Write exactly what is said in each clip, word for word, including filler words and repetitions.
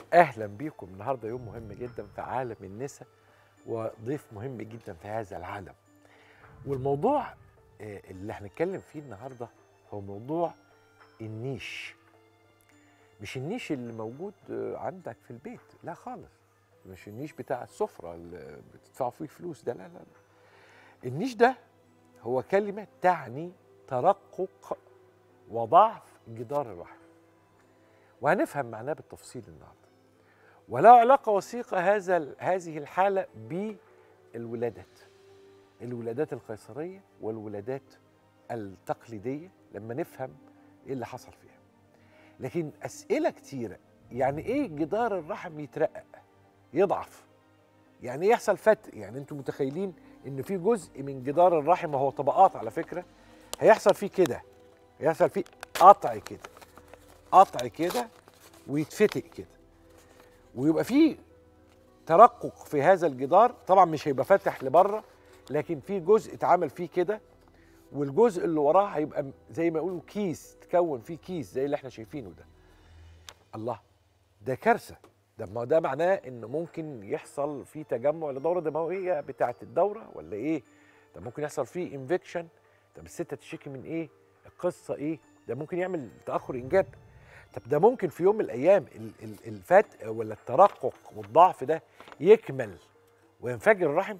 اهلا بيكم. النهارده يوم مهم جدا في عالم النساء وضيف مهم جدا في هذا العالم. والموضوع آه، اللي هنتكلم فيه النهارده هو موضوع النيش. مش النيش اللي موجود آه، عندك في البيت، لا خالص. مش النيش بتاع السفرة اللي بتدفعوا فيه فلوس ده، لا لا لا. النيش ده هو كلمة تعني ترقق وضعف جدار الرحم، وهنفهم معناه بالتفصيل النهارده. وله علاقة وثيقة هذا هذه الحالة بالولادات، الولادات القيصرية والولادات التقليدية، لما نفهم ايه اللي حصل فيها. لكن أسئلة كتيرة، يعني ايه جدار الرحم يترقق يضعف؟ يعني ايه يحصل فتق؟ يعني انتم متخيلين ان في جزء من جدار الرحم، وهو طبقات على فكرة، هيحصل فيه كده، هيحصل فيه قطع كده، قطع كده، ويتفتق كده، ويبقى فيه ترقق في هذا الجدار. طبعا مش هيبقى فاتح لبره، لكن في جزء اتعمل فيه كده، والجزء اللي وراه هيبقى زي ما يقولوا كيس، تكون فيه كيس زي اللي احنا شايفينه ده. الله، ده كارثه. ده ما ده معناه ان ممكن يحصل فيه تجمع لدوره دمويه بتاعه الدوره ولا ايه؟ ده ممكن يحصل فيه انفكشن. طب الست تشتكي من ايه؟ القصه ايه؟ ده ممكن يعمل تاخر انجاب. طب ده ممكن في يوم من الايام الفتق ولا الترقق والضعف ده يكمل وينفجر الرحم.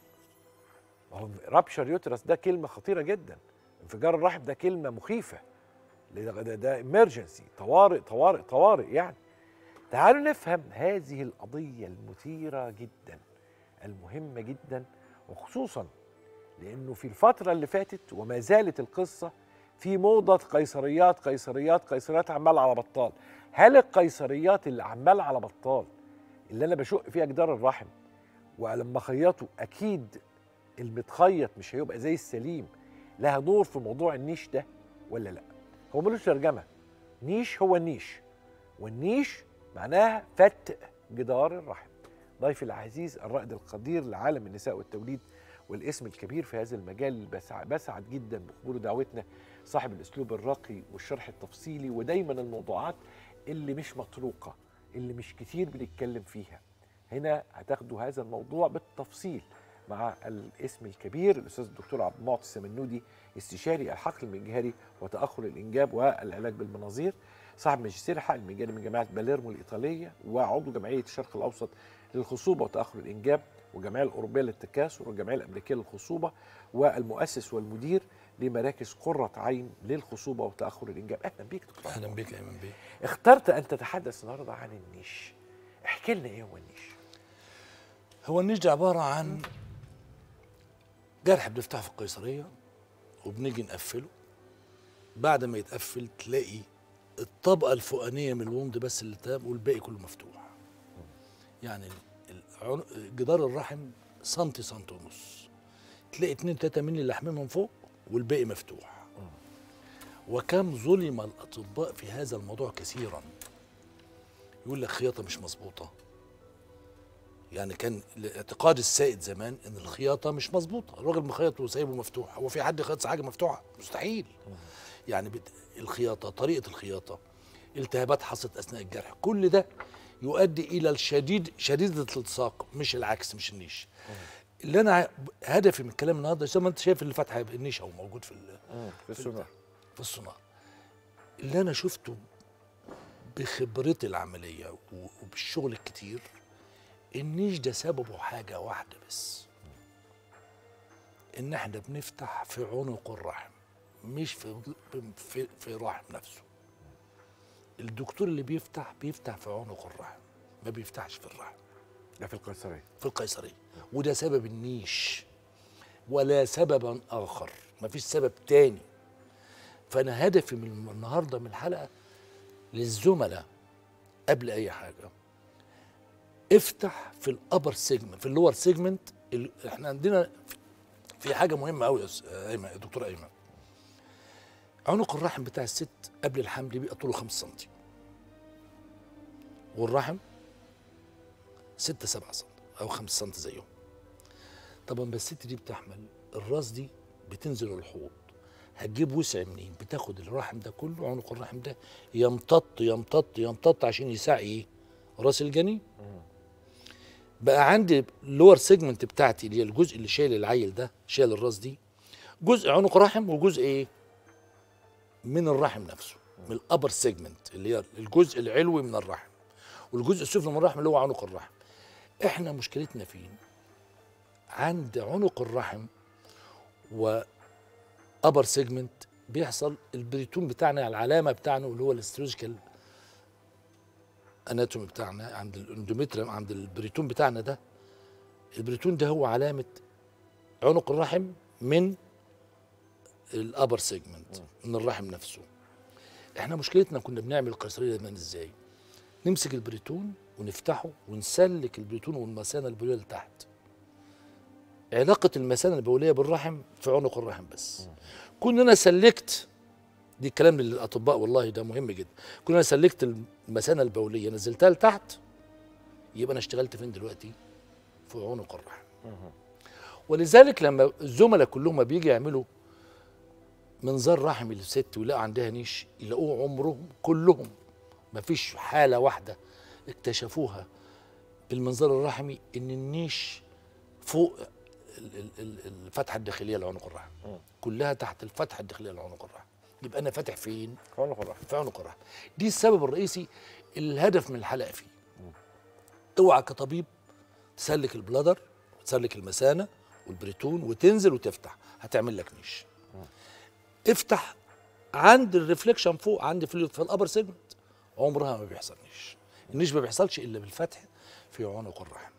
ما هو رابشر يوترس ده كلمه خطيره جدا، انفجار الرحم ده كلمه مخيفه، ده ده امرجنسي، طوارئ طوارئ طوارئ يعني. تعالوا نفهم هذه القضيه المثيره جدا، المهمه جدا، وخصوصا لانه في الفتره اللي فاتت وما زالت القصه في موضه قيصريات قيصريات قيصريات عمال على بطال. هل القيصريات اللي عمال على بطال اللي انا بشق فيها جدار الرحم، ولما خيطه اكيد المتخيط مش هيبقى زي السليم، لها دور في موضوع النيش ده ولا لا؟ هو ملوش ترجمه. نيش هو النيش، والنيش معناها فتق جدار الرحم. ضيفي العزيز الرائد القدير لعالم النساء والتوليد والاسم الكبير في هذا المجال، اللي بسعد جدا بقبول دعوتنا، صاحب الاسلوب الراقي والشرح التفصيلي، ودايما الموضوعات اللي مش مطروقه، اللي مش كتير بنتكلم فيها. هنا هتاخدوا هذا الموضوع بالتفصيل مع الاسم الكبير الاستاذ الدكتور عبد المعطي السمنودي، استشاري الحقل المجهري وتاخر الانجاب والعلاج بالمناظير، صاحب ماجستير الحقل المجهري من جامعه باليرمو الايطاليه، وعضو جمعيه الشرق الاوسط للخصوبه وتاخر الانجاب، والجمعيه الاوروبيه للتكاثر، والجمعيه الامريكيه للخصوبه، والمؤسس والمدير لمراكز قرة عين للخصوبه وتاخر الانجاب. اهلا بيك دكتور. اهلا بيك يا ايمن بيه. اخترت ان تتحدث النهارده عن النيش. احكي لنا ايه هو النيش؟ هو النيش ده عباره عن جرح بنفتحه في القيصريه وبنيجي نقفله. بعد ما يتقفل تلاقي الطبقه الفوقانيه من الوند بس اللي تاب، والباقي كله مفتوح. يعني جدار الرحم سنتي سنتي ونص، تلاقي اتنين تلاته مللي لحمين من فوق والباقي مفتوح. وكم ظلم الاطباء في هذا الموضوع كثيرا. يقول لك خياطه مش مظبوطه. يعني كان الاعتقاد السائد زمان ان الخياطه مش مظبوطه، الراجل مخيط وسايبه مفتوح. هو في حد خيط حاجه مفتوحه؟ مستحيل. يعني الخياطه، طريقه الخياطه، التهابات حصلت اثناء الجرح، كل ده يؤدي الى الشديد شديد الالتصاق، مش العكس، مش النيش. اللي انا هدفي من الكلام النهارده زي ما انت شايف اللي فاتحه النيش اهو موجود في في السونار. في السونار اللي انا شفته بخبرتي العمليه وبالشغل الكتير. النيش ده سببه حاجة واحدة بس، إن إحنا بنفتح في عنق الرحم، مش في في في الرحم نفسه. الدكتور اللي بيفتح بيفتح في عنق الرحم، ما بيفتحش في الرحم. ده في القيصرية. في القيصرية، وده سبب النيش، ولا سببا آخر، ما فيش سبب تاني. فأنا هدفي من النهارده من الحلقة للزملاء قبل أي حاجة، افتح في الابر سيجمنت، في اللور سيجمنت. احنا عندنا في حاجه مهمه قوي يا ايمن، يا دكتور ايمن. عنق الرحم بتاع الست قبل الحمل بيبقى طوله خمسة سنتي، والرحم ستة سبعة سنتي او خمسة سنتي زيهم. طبعا بس الست دي بتحمل، الراس دي بتنزل الحوض، هتجيب وسع منين؟ بتاخد الرحم ده كله، عنق الرحم ده يمتط يمتط يمتط عشان يساعي ايه؟ راس الجنين. بقى عندي اللور سيجمنت بتاعتي اللي هي الجزء اللي شايل العيل ده، شايل الراس دي، جزء عنق رحم وجزء ايه؟ من الرحم نفسه، من الابر سيجمنت اللي هي الجزء العلوي من الرحم، والجزء السفلي من الرحم اللي هو عنق الرحم. احنا مشكلتنا فين؟ عند عنق الرحم و ابر سيجمنت بيحصل البريتون بتاعنا، العلامه بتاعنا اللي هو الاستروجيكال اناتومي بتاعنا عند الاندوميتريم، عند البريتون بتاعنا ده. البريتون ده هو علامه عنق الرحم من الابر سيجمنت، من الرحم نفسه. احنا مشكلتنا كنا بنعمل قيصريه زمان ازاي؟ نمسك البريتون ونفتحه ونسلك البريتون والمثانه البوليه لتحت. علاقه المثانه البوليه بالرحم في عنق الرحم بس. كنا انا سلكت، دي الكلام للاطباء والله ده مهم جدا، كنا انا سلكت المثانه البوليه نزلتها لتحت، يبقى انا اشتغلت فين دلوقتي؟ في عنق الرحم. ولذلك لما الزملاء كلهم بيجي يعملوا منظار رحمي للست ويلاقوا عندها نيش، يلاقوه عمرهم كلهم ما فيش حاله واحده اكتشفوها بالمنظار الرحمي ان النيش فوق الفتحه الداخليه لعنق الرحم، كلها تحت الفتحه الداخليه لعنق الرحم. يبقى انا فاتح فين؟ في عنق الرحم. في عنق الرحم. دي السبب الرئيسي، الهدف من الحلقه فيه. اوعى كطبيب تسلك البلادر وتسلك المثانه والبريتون وتنزل وتفتح، هتعمل لك نيش. افتح عند الريفليكشن فوق، عند في, في الابر سيجمنت، عمرها ما بيحصل نيش. النيش ما بيحصلش الا بالفتح في عنق الرحم.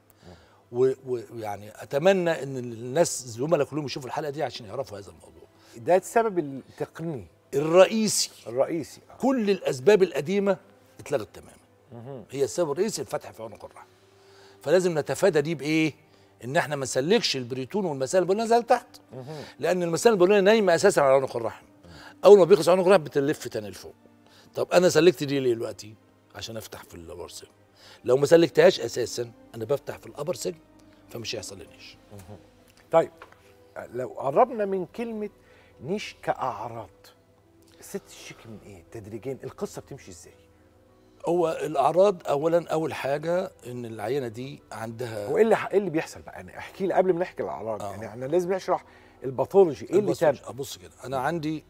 ويعني اتمنى ان الناس الزملاء كلهم يشوفوا الحلقه دي عشان يعرفوا هذا الموضوع. ده السبب التقني الرئيسي الرئيسي. كل الاسباب القديمه اتلغت تماما. هي السبب الرئيسي الفتح في عنق الرحم. فلازم نتفادى دي بايه؟ ان احنا ما نسلكش البريتون والمثانه البوليه نازله تحت. لان المثانه البوليه نايمه اساسا على عنق الرحم. اول ما بيخلص عنق الرحم بتلف تاني لفوق. طب انا سلكت دي ليه دلوقتي؟ عشان افتح في الابر سيجمنت. لو ما سلكتهاش اساسا انا بفتح في الابر سيجمنت فمش هيحصل لي نيش. طيب لو قربنا من كلمه نيش كاعراض، الست تشتكي من ايه؟ تدريجيا القصه بتمشي ازاي؟ هو الاعراض اولا، اول حاجه ان العينه دي عندها، هو ايه اللي ايه اللي بيحصل بقى؟ يعني احكي لي قبل ما نحكي الاعراض. آه. يعني احنا لازم نشرح الباثولوجي، ايه اللي تم؟ ابص كده، انا عندي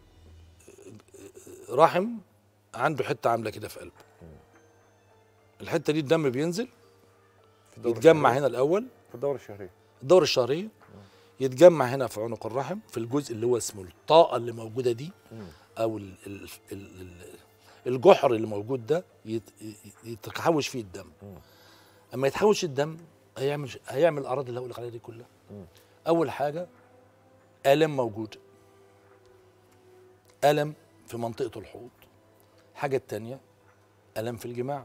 رحم عنده حته عامله كده في قلبه. الحته دي الدم بينزل يتجمع هنا الاول في الدوره الشهريه، الدوره الشهريه يتجمع هنا في عنق الرحم في الجزء اللي هو اسمه الطاقه اللي موجوده دي، او ال ال ال الجحر اللي موجود ده يتحوش فيه الدم. اما يتحوش الدم هيعمل هيعمل الاعراض اللي هقول لك عليها دي كلها. اول حاجه الم موجود، الم في منطقه الحوض. الحاجه الثانيه الم في الجماع.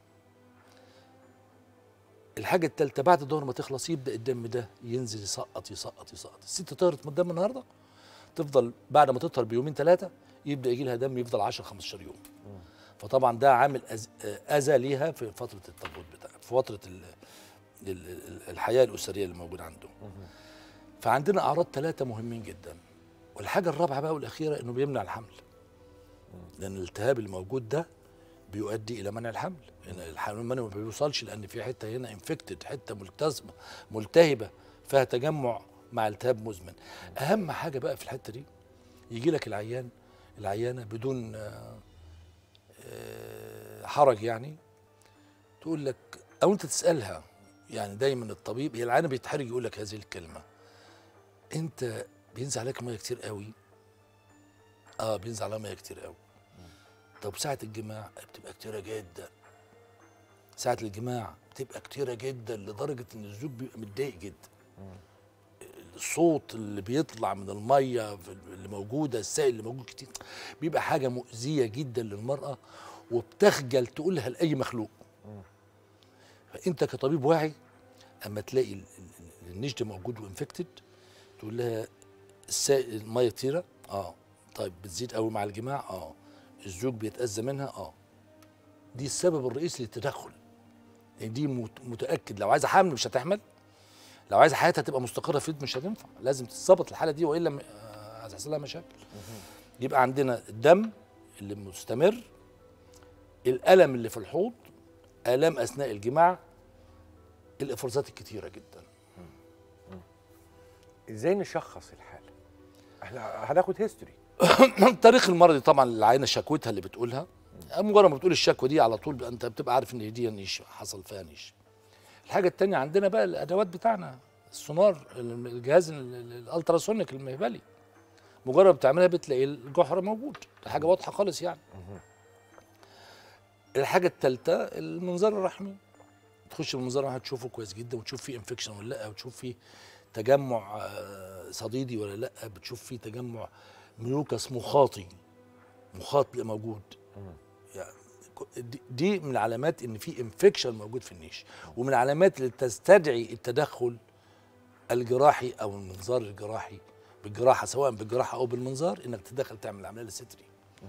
الحاجه الثالثه بعد الدوره ما تخلص يبدا الدم ده ينزل يسقط يسقط يسقط. الست طهرت من الدم النهارده تفضل بعد ما تطهر بيومين ثلاثه يبدا يجي لها دم يفضل عشرة خمستاشر يوم. فطبعا ده عامل اذى ليها في فتره التبويض بتاعها، في فتره الحياه الاسريه اللي موجوده عنده. فعندنا اعراض ثلاثه مهمين جدا. والحاجه الرابعه بقى والاخيره انه بيمنع الحمل. لان الالتهاب الموجود ده بيؤدي الى منع الحمل. الحمل ما بيوصلش لان في حته هنا انفكتد، حته ملتزمه ملتهبه فيها تجمع مع التهاب مزمن. اهم حاجه بقى في الحته دي يجي لك العيان العيانه بدون حرج، يعني تقول لك او انت تسالها، يعني دايما الطبيب هي العيانه بيتحرج يقول لك هذه الكلمه: انت بينزل عليك ميه كتير قوي؟ اه بينزل عليها ميه كتير قوي. طب ساعه الجماع بتبقى كتيره جدا. ساعه الجماع بتبقى كتيره جدا لدرجه ان الزوج بيبقى متضايق جدا. الصوت اللي بيطلع من الميه اللي موجوده، السائل اللي موجود كتير، بيبقى حاجه مؤذيه جدا للمراه وبتخجل تقولها لاي مخلوق. فانت كطبيب واعي اما تلاقي النيش ده موجود وانفكتد تقول لها السائل الميه كتيره، اه طيب بتزيد قوي مع الجماع، اه الزوج بيتاذى منها، اه دي السبب الرئيسي للتدخل. يعني دي متاكد لو عايزه حمل مش هتحمل، لو عايزه حياتها تبقى مستقره في البيت مش هتنفع، لازم تتظبط الحاله دي والا هتحصل لها مشاكل. يبقى عندنا الدم اللي مستمر، الالم اللي في الحوض، الام اثناء الجماع، الافرازات الكتيره جدا. ازاي نشخص الحاله؟ احنا هناخد هيستوري. التاريخ المرضي طبعا، العينه شكوتها اللي بتقولها، مجرد ما بتقول الشكوى دي على طول انت بتبقى عارف ان دي نيش، حصل فيها نيش. الحاجه الثانيه عندنا بقى الادوات بتاعنا، السونار، الجهاز الالتراسونيك المهبلي، مجرد بتعملها بتلاقي الجحر موجود، ده حاجه واضحه خالص يعني. الحاجه الثالثه المنظار الرحمي، تخش المنظار الرحمي هتشوفه كويس جدا، وتشوف فيه انفكشن ولا لا، وتشوف فيه تجمع صديدي ولا لا، بتشوف فيه تجمع ميوكس مخاطي، مخاط موجود. يعني دي من العلامات ان في انفكشن موجود في النيش، ومن العلامات اللي تستدعي التدخل الجراحي او المنظار الجراحي بالجراحه، سواء بالجراحه او بالمنظار، انك تتدخل تعمل عمليه للستري.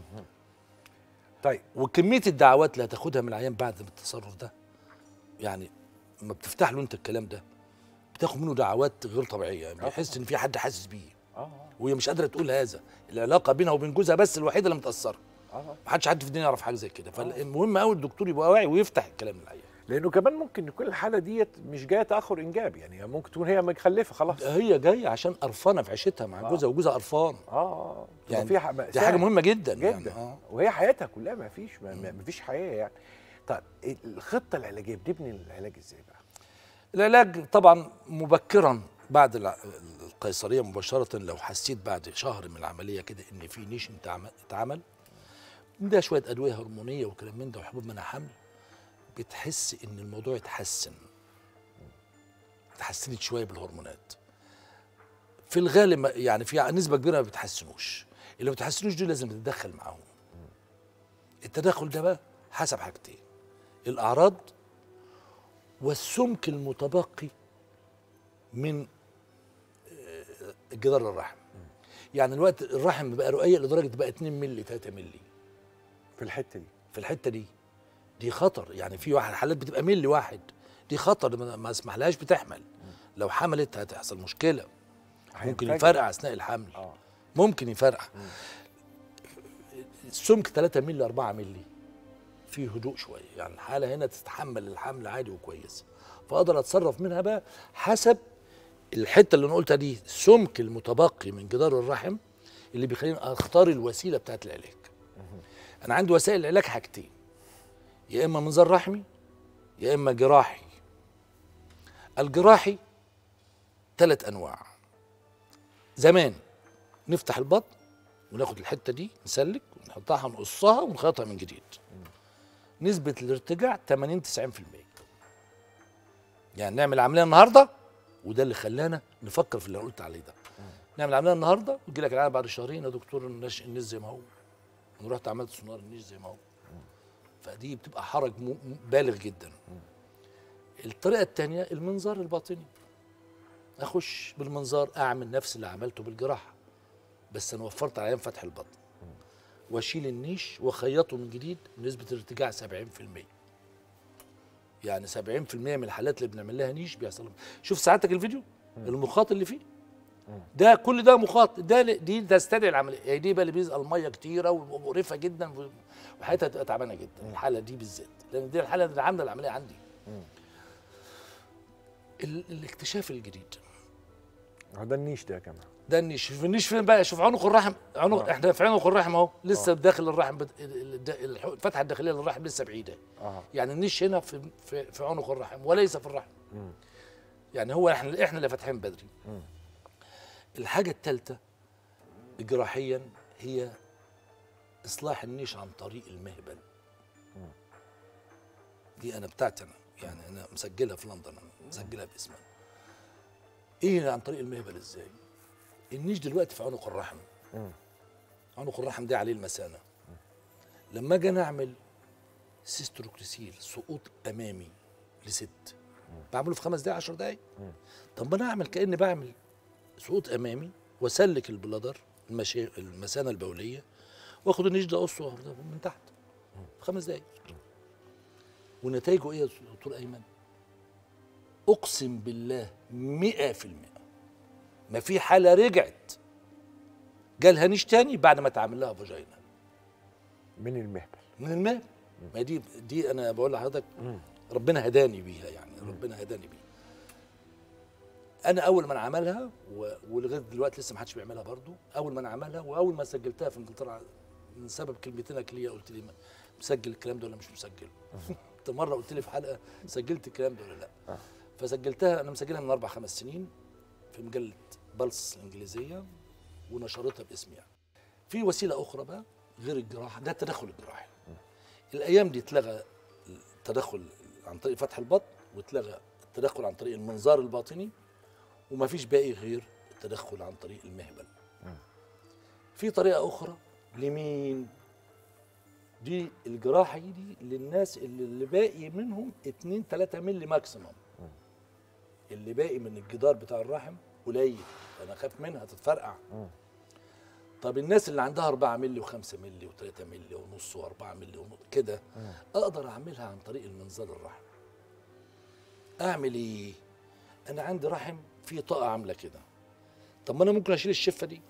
طيب، وكميه الدعوات اللي هتاخدها من العيان بعد التصرف ده، يعني ما بتفتح له انت الكلام ده بتاخد منه دعوات غير طبيعيه، يعني بيحس ان في حد حاسس بيه، اه وهي مش قادره تقول هذا. العلاقه بينها وبين جوزها بس الوحيده اللي متاثره، اه ما حدش حد في الدنيا يعرف حاجه زي كده. فالمهم قوي الدكتور يبقى واعي ويفتح الكلام للعيان، لانه كمان ممكن يكون الحاله ديت مش جايه تاخر انجاب، يعني ممكن تكون هي مخلفه خلاص. هي جايه عشان قرفانه في عيشتها مع آه. جوزها، وجوزها قرفان. اه اه يعني في ح- دي حاجه مهمه جدا جدا يعني. آه. وهي حياتها كلها ما فيش ما فيش حياه يعني. طيب الخطه العلاجيه بنبني العلاج ازاي بقى؟ العلاج طبعا مبكرا بعد القيصريه مباشره، لو حسيت بعد شهر من العمليه كده ان في نيش اتعمل، ده شويه ادويه هرمونيه وكلام من ده وحبوب منع حمل، بتحس ان الموضوع اتحسن، اتحسنت شويه بالهرمونات. في الغالب يعني في نسبه كبيره ما بتحسنوش، اللي ما بتحسنوش دول لازم تتدخل معاهم. التدخل ده بقى حسب حاجتين: الاعراض والسمك المتبقي من جدار الرحم. يعني الوقت الرحم بقى رقيق لدرجه بقى اتنين مللي تلاتة مللي في الحته دي في الحته دي دي خطر. يعني في واحد حالات بتبقى ملي واحد، دي خطر، ما اسمحلهاش بتحمل. لو حملت هتحصل مشكله، ممكن يفرقع اثناء الحمل. آه. ممكن يفرقع. السمك تلاتة مللي أربعة مللي فيه هدوء شويه، يعني الحاله هنا تتحمل الحمل عادي وكويس، فاقدر اتصرف منها بقى حسب الحته اللي انا قلتها دي، السمك المتبقي من جدار الرحم اللي بيخليني اختار الوسيله بتاعت العلاج. انا عندي وسائل العلاج حاجتين: يا اما منظار رحمي يا اما جراحي. الجراحي ثلاث انواع. زمان نفتح البطن وناخد الحته دي نسلك ونحطها نقصها ونخيطها من جديد، نسبه الارتجاع ثمانين تسعين في المية. يعني نعمل عمليه النهارده، وده اللي خلانا نفكر في اللي قلت عليه ده. نعمل عمليه النهارده ويجي لك العيان بعد شهرين: يا دكتور النش النش زي ما هو، انا رحت عملت سونار النش زي ما هو. فدي بتبقى حرج بالغ جدا. الطريقه الثانيه المنظار الباطني، اخش بالمنظار اعمل نفس اللي عملته بالجراحه، بس انا وفرت على العيان فتح البطن، واشيل النيش واخيطه من جديد بنسبه ارتجاع سبعين في المية. يعني سبعين في المية من الحالات اللي بنعمل لها نيش بيحصل لهم. شوف سعادتك الفيديو المخاط اللي فيه ده، كل ده مخاط، ده دي تستدعي العمليه. يعني دي بقى اللي بيزقى الميه كتيره ومقرفه جدا وحياتها تبقى تعبانه جدا الحاله دي بالذات، لان دي الحاله اللي عامله العمليه عندي. ال الاكتشاف الجديد ده النيش ده يا جماعه، ده النيش. شوف النيش فين بقى، شوف عنق الرحم، عنق آه. احنا في عنق الرحم اهو لسه. آه. داخل الرحم بد... الفتحه الداخليه للرحم لسه بعيده. آه. يعني النيش هنا في في, في عنق الرحم وليس في الرحم. مم. يعني هو احنا احنا اللي فاتحين بدري. مم. الحاجه الثالثه جراحيا هي اصلاح النيش عن طريق المهبل. مم. دي انا بتاعتي انا، يعني انا مسجلها في لندن، انا مسجلها باسمي. ايه عن طريق المهبل ازاي؟ النيش دلوقتي في عنق الرحم. مم. عنق الرحم ده عليه المثانه. مم. لما اجي نعمل سيستروكليسيل سقوط امامي لست، مم. بعمله في خمس دقايق عشر دقايق. مم. طب ما انا اعمل كاني بعمل سقوط امامي واسلك البلادر المشي... المثانه البوليه، واخد النيش ده اقصه من تحت في خمس دقايق. ونتائجه ايه يا دكتور ايمن؟ اقسم بالله مئة في المئة ما في حاله رجعت جالها نيش تاني بعد ما تعمل لها فاجينا من المهبل. من المهبل ما دي دي انا بقول لحضرتك ربنا هداني بيها، يعني ربنا هداني بيها. انا اول ما انا عملها و- ولغايه دلوقتي لسه ما حدش بيعملها برضو. اول ما انا عملها واول ما سجلتها في انجلترا من سبب كلمتينك ليا قلت لي مسجل الكلام ده ولا مش مسجله؟ انت مره قلت لي في حلقه سجلت الكلام ده ولا لا؟ فسجلتها. انا مسجلها من اربع خمس سنين في مجله بلس الانجليزيه ونشرتها باسمي. يعني في وسيله اخرى بقى غير الجراحه، ده التدخل الجراحي. الايام دي اتلغى التدخل عن طريق فتح البطن واتلغى التدخل عن طريق المنظار الباطني، وما فيش باقي غير التدخل عن طريق المهبل. في طريقه اخرى لمين؟ دي الجراحه دي للناس اللي, اللي باقي منهم اتنين تلاتة مللي ماكسيمم، اللي باقي من الجدار بتاع الرحم قليل، انا خايف منها تتفرقع. طب الناس اللي عندها أربعة مللي وخمسة مللي وثلاثة مللي ونص وأربعة مللي ونص كده، اقدر اعملها عن طريق المنظار الرحم. اعمل ايه؟ انا عندي رحم فيه طاقه عامله كده، طب ما انا ممكن اشيل الشفه دي،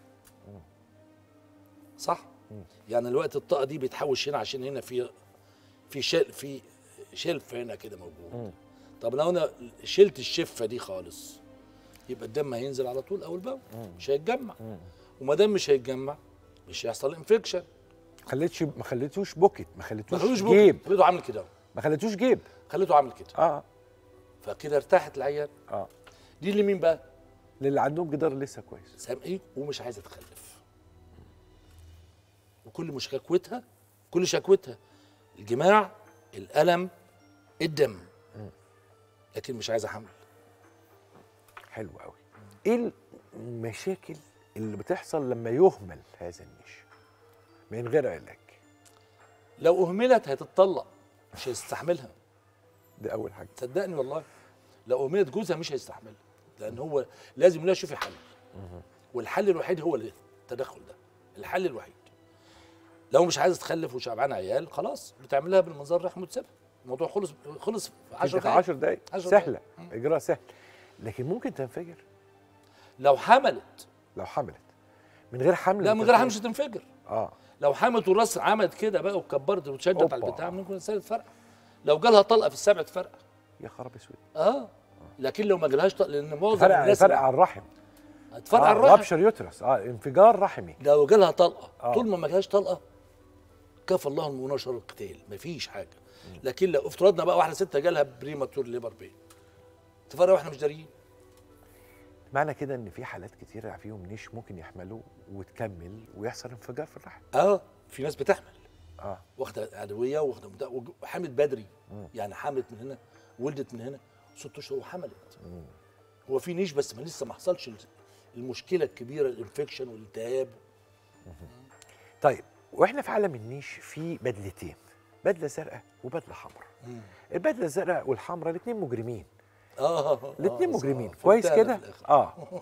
صح؟ يعني الوقت الطاقه دي بيتحوش هنا عشان هنا في في شل في شلف هنا كده موجود. طب لو انا شلت الشفه دي خالص يبقى الدم هينزل على طول اول باول، مش هيتجمع. وما دام مش هيتجمع مش هيحصل انفكشن. خليتش ما خليتوش بوكيت، ما خليتوش ما خليتوش جيب، خليته عامل كده، ما خليتوش جيب، خليته عامل كده. اه فكده ارتاحت العيان. اه دي لمين بقى؟ للي عندهم جدار لسه كويس، سام ايه ومش عايزه تخلف، وكل مش شكوتها كل شكوتها الجماع، الالم، الدم، لكن مش عايزه حمل. حلو قوي. ايه المشاكل اللي بتحصل لما يهمل هذا النيش من غير علاج؟ لو اهملت هتتطلق، مش هيستحملها. دي اول حاجه. صدقني والله، لو اهملت جوزها مش هيستحملها، لان هو لازم يقول لها شوفي حل. والحل الوحيد هو التدخل ده، الحل الوحيد. لو مش عايزه تخلف وشبعانه عيال خلاص بتعملها بالمنظار الرحم وتسيبها، الموضوع خلص خلص في عشر دقايق. عشر دقايق سهله، اجراء سهل. لكن ممكن تنفجر لو حملت. لو حملت من غير حمل؟ لا من غير حمل مش هتنفجر. اه لو حملت والراس عملت كده بقى وكبرت وتشدت على البتاع ممكن الانسان يتفرقع. لو جالها طلقه في السبع تفرقع. يا خراب اسود. اه لكن لو ما جالهاش طلقه، لان معظم فرق الناس فرق على الرحم، هتفرقع آه الرحم. رابشر يوترس، اه انفجار رحمي. لو جالها طلقه آه. طول ما ما جالهاش طلقه كفى الله المؤمنين شر القتال، مفيش حاجه. لكن لو افترضنا بقى واحده ست جالها بريماتور ليبر بين تفرق واحنا مش داريين. معنى كده ان في حالات كتيره فيهم نيش ممكن يحملوا وتكمل ويحصل انفجار في الرحم. اه في ناس بتحمل اه واخده ادويه واخده مد- وحملت بدري. مم. يعني حملت من هنا ولدت من هنا ست اشهر وحملت. هو في نيش بس ما لسه ما حصلش المشكله الكبيره، الانفكشن والالتهاب. طيب واحنا في عالم النيش في بدلتين، بدله زرقاء وبدله حمراء. البدله الزرقاء والحمراء الاثنين مجرمين. اه الاثنين آه، مجرمين صح. كويس فهمتها كده؟ في الآخر. اه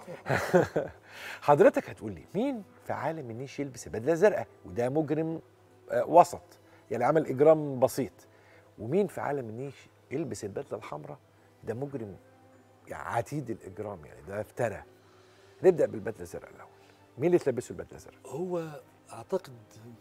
حضرتك هتقول لي مين في عالم النيش يلبس البدله الزرقاء وده مجرم آه وسط يعني عمل اجرام بسيط، ومين في عالم النيش يلبس البدله الحمراء ده مجرم يعني عتيد الاجرام، يعني ده افترى؟ نبدا بالبدله الزرقاء الاول. مين اللي تلبسه البدله الزرقاء؟ هو اعتقد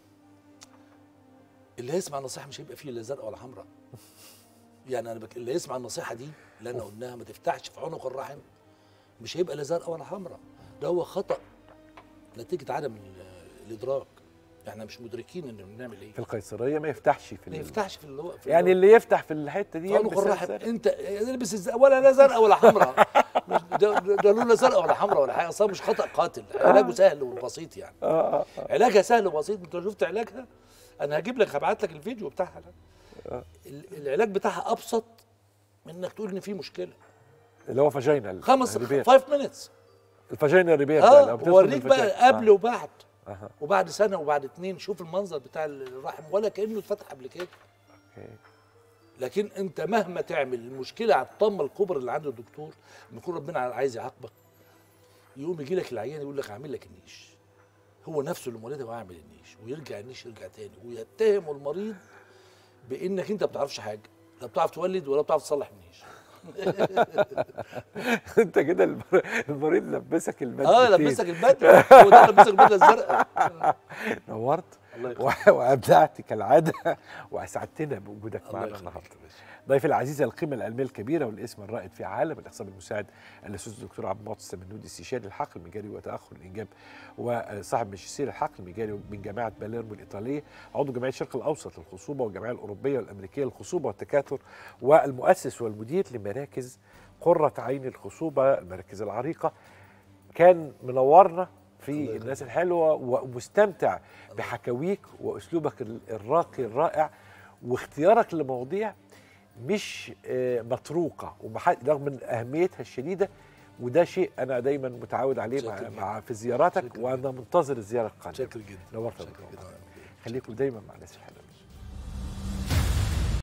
اللي هيسمع النصيحه مش هيبقى فيه لا زرقاء ولا حمراء. يعني انا بك... اللي يسمع النصيحه دي اللي انا قلناها ما تفتحش في عنق الرحم مش هيبقى لا زرقاء ولا حمراء. ده هو خطا نتيجه عدم ال- الادراك. احنا مش مدركين ان بنعمل ايه. في القيصريه ما يفتحش في ما ال- يفتحش في اللي هو في يعني اللي اللي يفتح في الحته دي في عنق يلبس الرحم الزرقاء. انت البس الز... ولا لا زرقاء ولا حمراء. مش ده, ده له لا زرقاء ولا حمراء ولا حاجه، اصلا مش خطا قاتل، علاجه سهل وبسيط يعني. آه آه آه. علاجها سهل وبسيط. انت لو شفت علاجها انا هجيب لك هبعت لك الفيديو بتاعها. آه. ال- العلاج بتاعها ابسط من انك تقول ان في مشكله. اللي هو فاجينال خمس ريبير. خمس مينتس. الفاجينال ريبير ده اه لو بتدخل وريك الفاجينا. بقى قبل آه. وبعد. أها. وبعد سنه وبعد اتنين شوف المنظر بتاع الرحم ولا كانه اتفتح قبل كده. أوكي. لكن انت مهما تعمل المشكله على الطامه الكبرى اللي عند الدكتور لما يكون ربنا عايز يعاقبك يقوم يجي لك العيان يقول لك هعمل لك النيش. هو نفسه اللي مولدها وهعمل النيش ويرجع النيش يرجع تاني ويتهم المريض بانك انت ما بتعرفش حاجه، لا بتعرف تولد ولا بتعرف تصلح النيش. انت كده المر- المريض لبسك البدله. اه لبسك البدله، هو ده لبسك البدله الزرقاء. نورت. الله يخليك. وابدعت كالعاده واسعدتنا بوجودك الله معنا يخليك النهارده. يا باشا. ضيفي العزيز القيمه العلميه الكبيره والاسم الرائد في عالم الاخصاب المساعد الاستاذ الدكتور عبد المعطي السمنودي، استشاري الحقل المجاري وتاخر الانجاب وصاحب ماجستير الحقل المجاري من جامعه باليرمو الايطاليه، عضو جمعيه الشرق الاوسط للخصوبه والجمعيه الاوروبيه والامريكيه للخصوبه والتكاثر، والمؤسس والمدير لمراكز قرة عين الخصوبه، المراكز العريقه. كان منورنا في الناس الحلوه ومستمتع بحكاويك واسلوبك الراقي الرائع واختيارك لمواضيع مش مطروقه رغم من اهميتها الشديده، وده شيء انا دايما متعود عليه مع, مع في زياراتك، وانا منتظر الزياره القادمه. شكرا جدا. نورتنا. خليكم دايما مع الناس الحلوه.